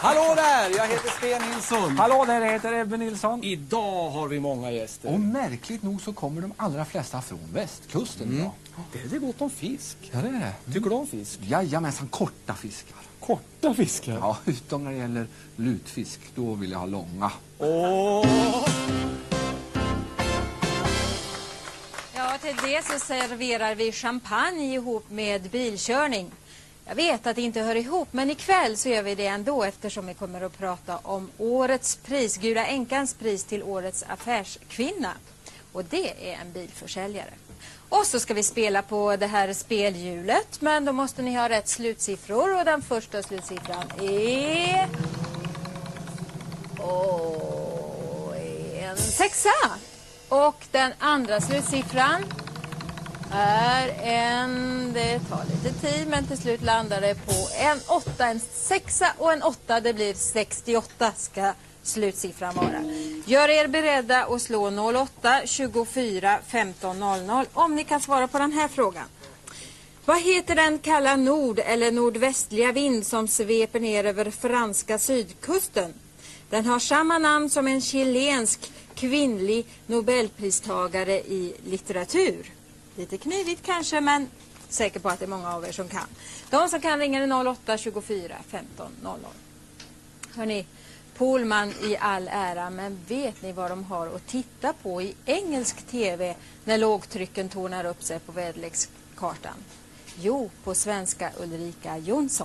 Hallå där, jag heter Sten Nilsson. Hallå där, jag heter Ebbe Nilsson. Idag har vi många gäster. Och märkligt nog så kommer de allra flesta från västkusten idag. Det är gott om fisk. Ja, det är det. Tycker du om fisk? Jajamensan, korta fiskar. Korta fiskar? Ja, utom när det gäller lutfisk. Då vill jag ha långa. Ja, till det så serverar vi champagne ihop med bilkörning. Jag vet att det inte hör ihop, men ikväll så gör vi det ändå eftersom vi kommer att prata om årets pris, Gula Änkans pris till årets affärskvinna. Och det är en bilförsäljare. Och så ska vi spela på det här spelhjulet, men då måste ni ha rätt slutsiffror. Och den första slutsiffran är... en 6. Och den andra slutsiffran är det tar lite tid, men till slut landar det på en 8, en 6 och en 8. Det blir 68 ska slutsiffran vara. Gör er beredda att slå 08 24 15 00 om ni kan svara på den här frågan. Vad heter den kalla nord- eller nordvästliga vind som sveper ner över franska sydkusten? Den har samma namn som en chilensk kvinnlig nobelpristagare i litteratur. Lite knivigt kanske, men säker på att det är många av er som kan. De som kan ringa 08 24 15 00. Hörrni, Pohlman i all ära, men vet ni vad de har att titta på i engelsk tv när lågtrycken tornar upp sig på väderlekskartan? Jo, på svenska Ulrika Jonsson.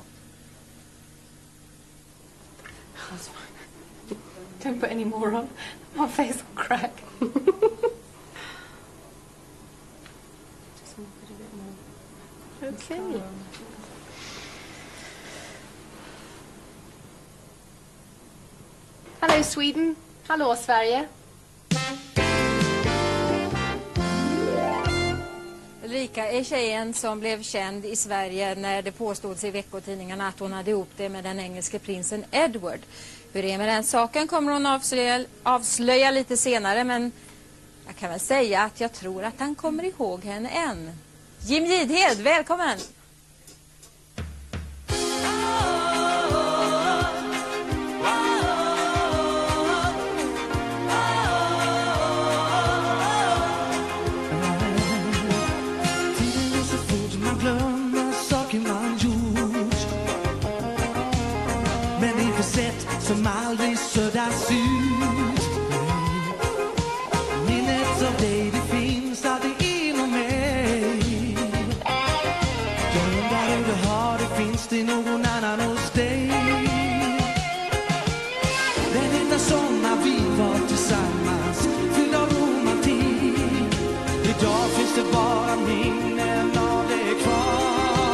Don't put any more on. My face will crack. Okay. Hello Sweden. Hallå Sverige. Ulrika är tjejen som blev känd i Sverige när det påstods i veckotidningarna att hon hade ihop det med den engelske prinsen Edward. Hur det är med den saken kommer hon avslöja lite senare, men jag kan väl säga att jag tror att han kommer ihåg henne än. Jim Gidhed, välkommen! Som aldrig suddas ut. Minnet av dig, det finns alltid inom mig. Jag undrar hur du har det, finns det någon annan hos dig? Den enda sommar vi var tillsammans, fylld av romantik. Idag finns det bara minnen av det kvar.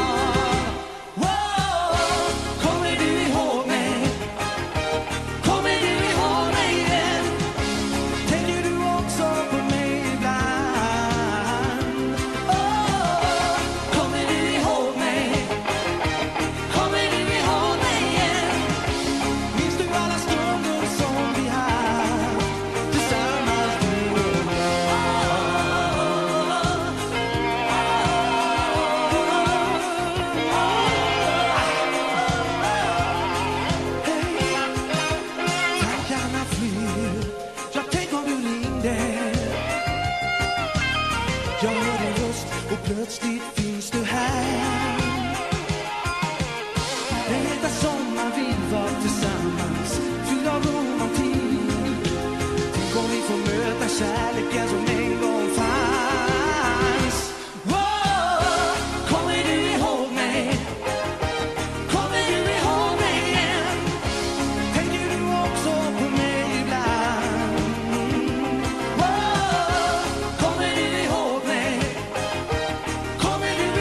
Plötsligt finns du här. Den heta sommar vi var tillsammans, fylld av romantik. Tänk om vi får möta kärleken som en gång fanns. Wow, kommer du ihåg mig? Kommer du ihåg mig igen? Tänker du också på mig ibland? Wow, kommer du ihåg mig? Kommer du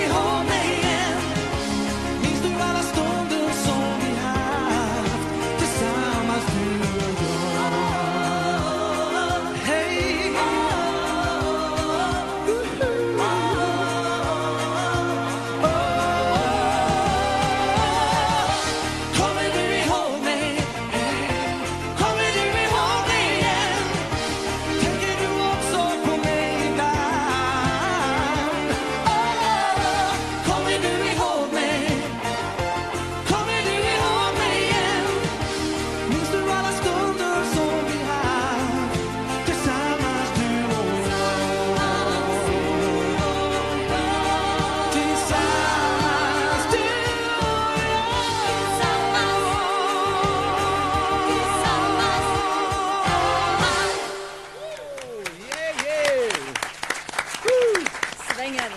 Pengar.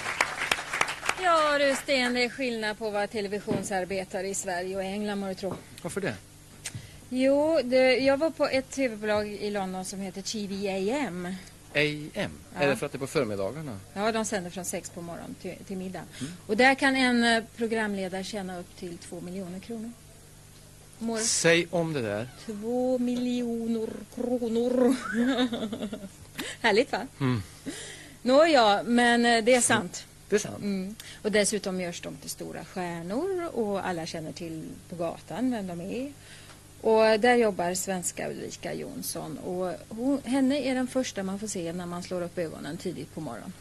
Ja du Sten, det är skillnad på att vara televisionsarbetare i Sverige och England, må du tro. Varför det? Jo, jag var på ett tv-bolag i London som heter TVAM. AM? Ja. Är det för att det är på förmiddagarna? Ja, de sänder från 6 på morgonen till middag. Och där kan en programledare tjäna upp till 2 miljoner kronor. Säg om det där. 2 miljoner kronor. Härligt va? Nåja, men det är sant. Det är sant. Och dessutom görs de till stora stjärnor och alla känner till på gatan vem de är. Och där jobbar svenska Ulrika Jonsson och henne är den första man får se när man slår upp ögonen tidigt på morgonen.